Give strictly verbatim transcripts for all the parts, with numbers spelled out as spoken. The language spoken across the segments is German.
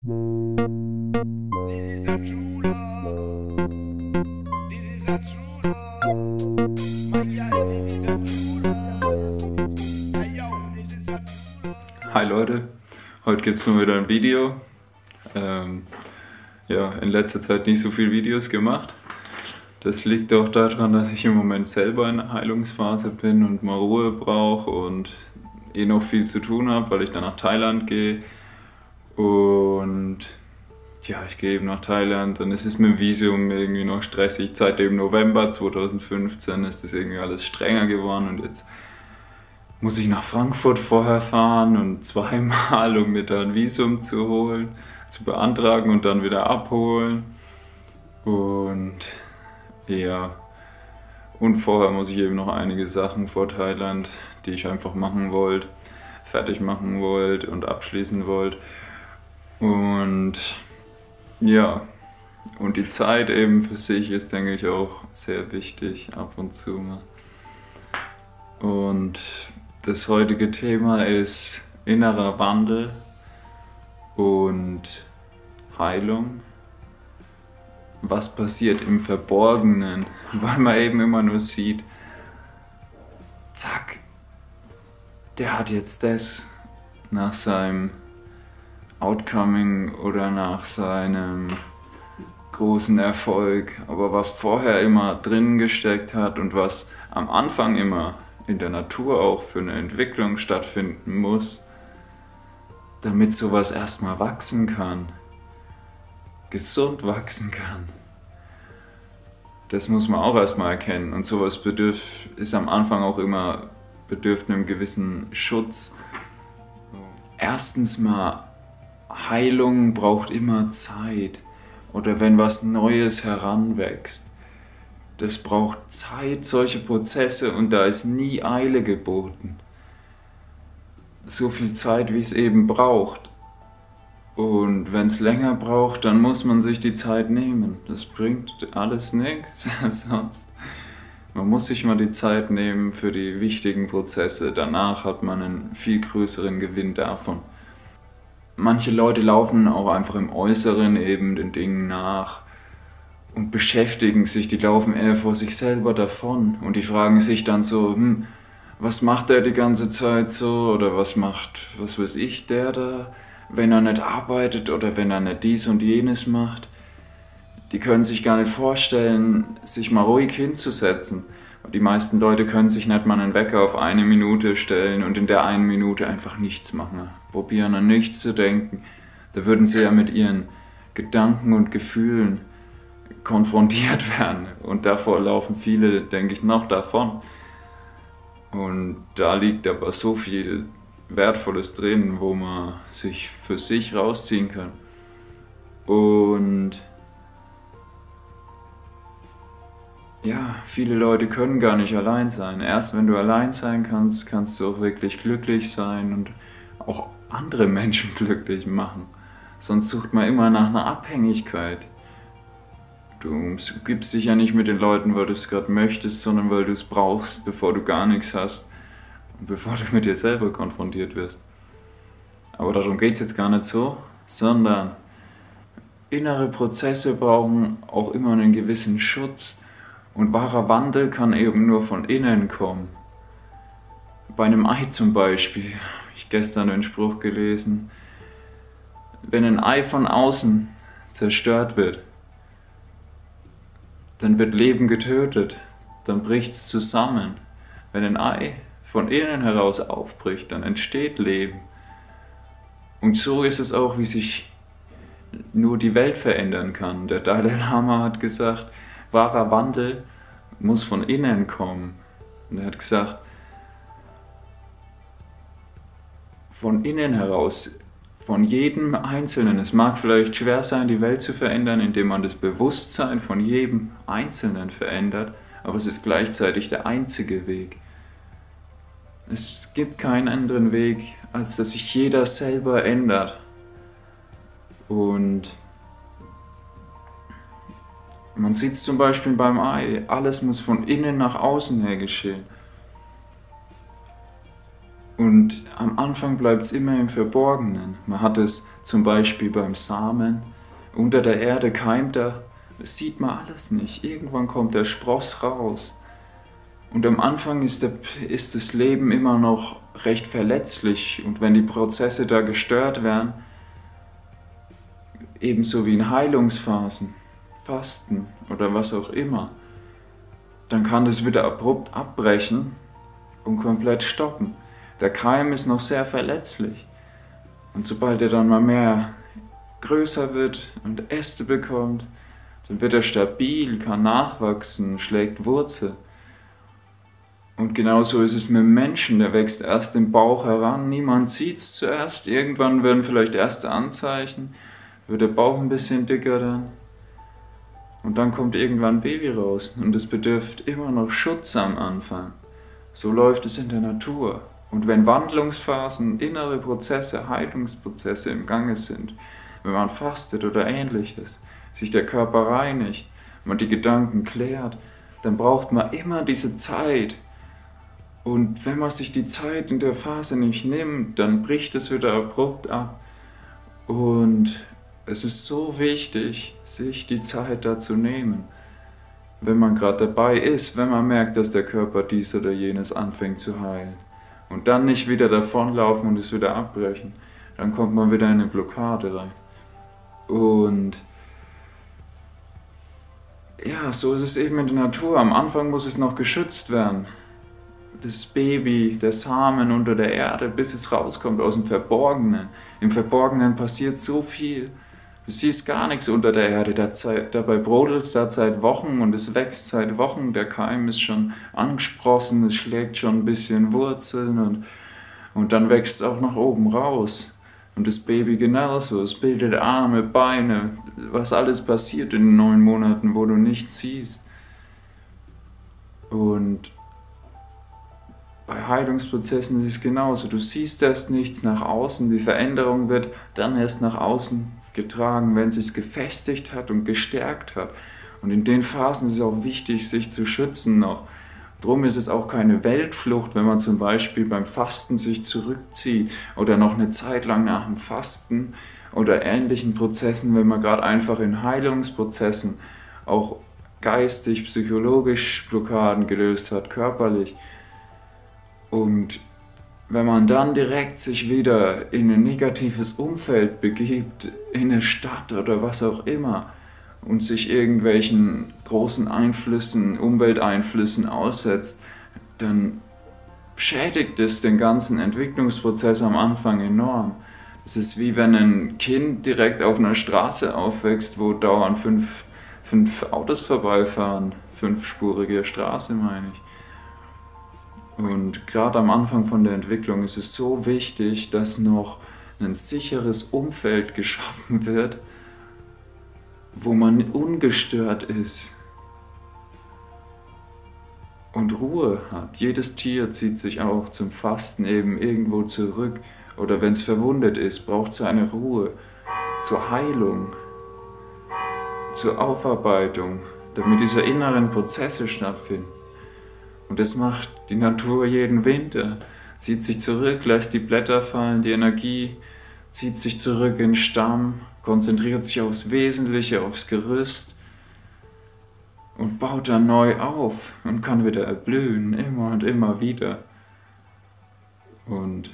This is a true love. This is a true love. My girl, this is a true love. Hey yo, this is a true love. Hi Leute, heute gibt es nur wieder ein Video. Ähm, ja, in letzter Zeit nicht so viele Videos gemacht. Das liegt auch daran, dass ich im Moment selber in der Heilungsphase bin und mal Ruhe brauche und eh noch viel zu tun habe, weil ich dann nach Thailand gehe. Und ja, ich gehe eben nach Thailand, dann ist es mit dem Visum irgendwie noch stressig. Seit dem November zweitausendfünfzehn ist das irgendwie alles strenger geworden und jetzt muss ich nach Frankfurt vorher fahren und zweimal, um mir da ein Visum zu holen, zu beantragen und dann wieder abholen. Und ja, und vorher muss ich eben noch einige Sachen vor Thailand, die ich einfach machen wollte, fertig machen wollte und abschließen wollte. Und ja, und die Zeit eben für sich ist, denke ich, auch sehr wichtig ab und zu mal. Und das heutige Thema ist innerer Wandel und Heilung. Was passiert im Verborgenen, weil man eben immer nur sieht, zack, der hat jetzt das nach seinem Outcoming oder nach seinem großen Erfolg, aber was vorher immer drin gesteckt hat und was am Anfang immer in der Natur auch für eine Entwicklung stattfinden muss, damit sowas erstmal wachsen kann, gesund wachsen kann. Das muss man auch erstmal erkennen und sowas bedürft, ist am Anfang auch immer bedürft einem gewissen Schutz. Erstens mal, Heilung braucht immer Zeit oder wenn was Neues heranwächst. Das braucht Zeit, solche Prozesse, und da ist nie Eile geboten. So viel Zeit, wie es eben braucht. Und wenn es länger braucht, dann muss man sich die Zeit nehmen. Das bringt alles nichts sonst. Man muss sich mal die Zeit nehmen für die wichtigen Prozesse. Danach hat man einen viel größeren Gewinn davon. Manche Leute laufen auch einfach im Äußeren eben den Dingen nach und beschäftigen sich, die laufen eher vor sich selber davon und die fragen sich dann so, hm, was macht der die ganze Zeit so oder was macht, was weiß ich, der da, wenn er nicht arbeitet oder wenn er nicht dies und jenes macht. Die können sich gar nicht vorstellen, sich mal ruhig hinzusetzen. Die meisten Leute können sich nicht mal einen Wecker auf eine Minute stellen und in der einen Minute einfach nichts machen. Probieren an nichts zu denken. Da würden sie ja mit ihren Gedanken und Gefühlen konfrontiert werden. Und davor laufen viele, denke ich, noch davon. Und da liegt aber so viel Wertvolles drin, wo man sich für sich rausziehen kann. Und ja, viele Leute können gar nicht allein sein. Erst wenn du allein sein kannst, kannst du auch wirklich glücklich sein und auch andere Menschen glücklich machen. Sonst sucht man immer nach einer Abhängigkeit. Du gibst dich ja nicht mit den Leuten, weil du es gerade möchtest, sondern weil du es brauchst, bevor du gar nichts hast und bevor du mit dir selber konfrontiert wirst. Aber darum geht es jetzt gar nicht so, sondern innere Prozesse brauchen auch immer einen gewissen Schutz. Und wahrer Wandel kann eben nur von innen kommen. Bei einem Ei zum Beispiel, habe ich gestern einen Spruch gelesen, wenn ein Ei von außen zerstört wird, dann wird Leben getötet, dann bricht es zusammen. Wenn ein Ei von innen heraus aufbricht, dann entsteht Leben. Und so ist es auch, wie sich nur die Welt verändern kann. Der Dalai Lama hat gesagt, wahrer Wandel muss von innen kommen. Und er hat gesagt, von innen heraus, von jedem Einzelnen. Es mag vielleicht schwer sein, die Welt zu verändern, indem man das Bewusstsein von jedem Einzelnen verändert, aber es ist gleichzeitig der einzige Weg. Es gibt keinen anderen Weg, als dass sich jeder selber ändert. Und man sieht es zum Beispiel beim Ei, alles muss von innen nach außen her geschehen. Und Und am Anfang bleibt es immer im Verborgenen. Man hat es zum Beispiel beim Samen. Unter der Erde keimt er. Das sieht man alles nicht. Irgendwann kommt der Spross raus. Und am Anfang ist, der, ist das Leben immer noch recht verletzlich. Und wenn die Prozesse da gestört werden, ebenso wie in Heilungsphasen, Fasten oder was auch immer, dann kann das wieder abrupt abbrechen und komplett stoppen. Der Keim ist noch sehr verletzlich. Und sobald er dann mal mehr größer wird und Äste bekommt, dann wird er stabil, kann nachwachsen, schlägt Wurzel. Und genauso ist es mit dem Menschen, der wächst erst im Bauch heran, niemand sieht es zuerst, irgendwann werden vielleicht erste Anzeichen, wird der Bauch ein bisschen dicker dann und dann kommt irgendwann ein Baby raus und es bedürft immer noch Schutz am Anfang. So läuft es in der Natur. Und wenn Wandlungsphasen, innere Prozesse, Heilungsprozesse im Gange sind, wenn man fastet oder ähnliches, sich der Körper reinigt, man die Gedanken klärt, dann braucht man immer diese Zeit. Und wenn man sich die Zeit in der Phase nicht nimmt, dann bricht es wieder abrupt ab. Und es ist so wichtig, sich die Zeit dazu nehmen, wenn man gerade dabei ist, wenn man merkt, dass der Körper dies oder jenes anfängt zu heilen. Und dann nicht wieder davonlaufen und es wieder abbrechen. Dann kommt man wieder in eine Blockade rein. Und ja, so ist es eben in der Natur. Am Anfang muss es noch geschützt werden. Das Baby, der Samen unter der Erde, bis es rauskommt aus dem Verborgenen. Im Verborgenen passiert so viel. Du siehst gar nichts unter der Erde. Dabei brodelt es da seit Wochen und es wächst seit Wochen. Der Keim ist schon angesprossen, es schlägt schon ein bisschen Wurzeln und, und dann wächst es auch nach oben raus. Und das Baby genauso. Es bildet Arme, Beine, was alles passiert in den neun Monaten, wo du nichts siehst. Und bei Heilungsprozessen ist es genauso. Du siehst erst nichts nach außen, die Veränderung wird dann erst nach außen getragen, wenn sie es gefestigt hat und gestärkt hat. Und in den Phasen ist es auch wichtig, sich zu schützen noch. Drum ist es auch keine Weltflucht, wenn man zum Beispiel beim Fasten sich zurückzieht oder noch eine Zeit lang nach dem Fasten oder ähnlichen Prozessen, wenn man gerade einfach in Heilungsprozessen auch geistig, psychologisch Blockaden gelöst hat, körperlich. Und wenn man dann direkt sich wieder in ein negatives Umfeld begibt, in eine Stadt oder was auch immer, und sich irgendwelchen großen Einflüssen, Umwelteinflüssen aussetzt, dann schädigt es den ganzen Entwicklungsprozess am Anfang enorm. Es ist wie wenn ein Kind direkt auf einer Straße aufwächst, wo dauernd fünf, fünf Autos vorbeifahren, fünfspurige Straße meine ich. Und gerade am Anfang von der Entwicklung ist es so wichtig, dass noch ein sicheres Umfeld geschaffen wird, wo man ungestört ist und Ruhe hat. Jedes Tier zieht sich auch zum Fasten eben irgendwo zurück oder wenn es verwundet ist, braucht es eine Ruhe zur Heilung, zur Aufarbeitung, damit diese inneren Prozesse stattfinden. Und das macht die Natur jeden Winter, zieht sich zurück, lässt die Blätter fallen, die Energie zieht sich zurück in den Stamm, konzentriert sich aufs Wesentliche, aufs Gerüst und baut dann neu auf und kann wieder erblühen, immer und immer wieder. Und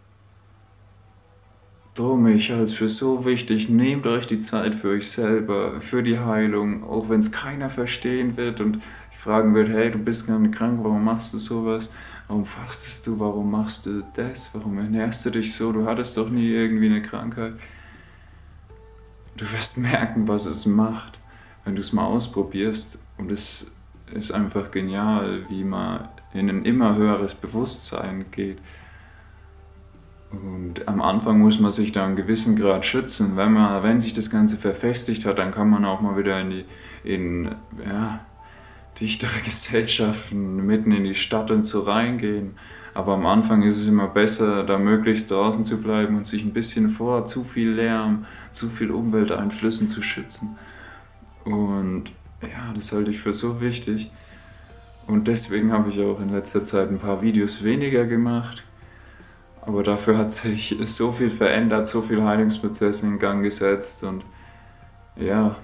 drum, ich halte es für so wichtig, nehmt euch die Zeit für euch selber, für die Heilung, auch wenn es keiner verstehen wird und fragen wird, hey, du bist gar nicht krank, warum machst du sowas? Warum fastest du? Warum machst du das? Warum ernährst du dich so? Du hattest doch nie irgendwie eine Krankheit. Du wirst merken, was es macht, wenn du es mal ausprobierst. Und es ist einfach genial, wie man in ein immer höheres Bewusstsein geht. Und am Anfang muss man sich da einen gewissen Grad schützen. Wenn man, wenn sich das Ganze verfestigt hat, dann kann man auch mal wieder in die, in, ja, dichtere Gesellschaften mitten in die Stadt und so reingehen. Aber am Anfang ist es immer besser, da möglichst draußen zu bleiben und sich ein bisschen vor zu viel Lärm, zu viel Umwelteinflüssen zu schützen. Und ja, das halte ich für so wichtig. Und deswegen habe ich auch in letzter Zeit ein paar Videos weniger gemacht. Aber dafür hat sich so viel verändert, so viel Heilungsprozesse in Gang gesetzt und ja,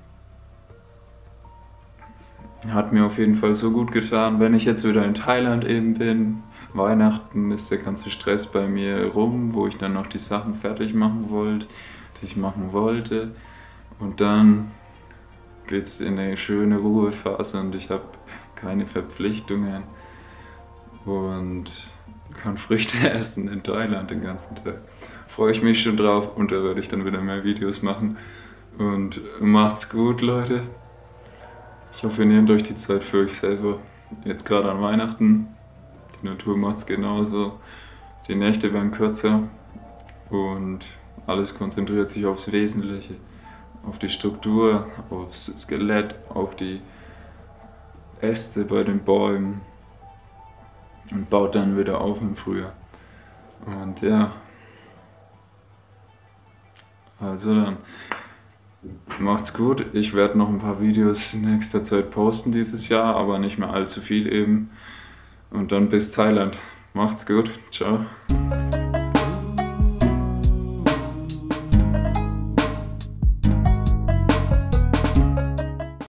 hat mir auf jeden Fall so gut getan. Wenn ich jetzt wieder in Thailand eben bin, Weihnachten ist der ganze Stress bei mir rum, wo ich dann noch die Sachen fertig machen wollte, die ich machen wollte. Und dann geht es in eine schöne Ruhephase und ich habe keine Verpflichtungen und kann Früchte essen in Thailand den ganzen Tag. Freue ich mich schon drauf und da werde ich dann wieder mehr Videos machen. Und macht's gut, Leute. Ich hoffe, ihr nehmt euch die Zeit für euch selber. Jetzt gerade an Weihnachten. Die Natur macht's genauso. Die Nächte werden kürzer und alles konzentriert sich aufs Wesentliche. Auf die Struktur, aufs Skelett, auf die Äste bei den Bäumen und baut dann wieder auf im Frühjahr. Und ja, also dann, macht's gut. Ich werde noch ein paar Videos in nächster Zeit posten dieses Jahr, aber nicht mehr allzu viel eben. Und dann bis Thailand. Macht's gut. Ciao.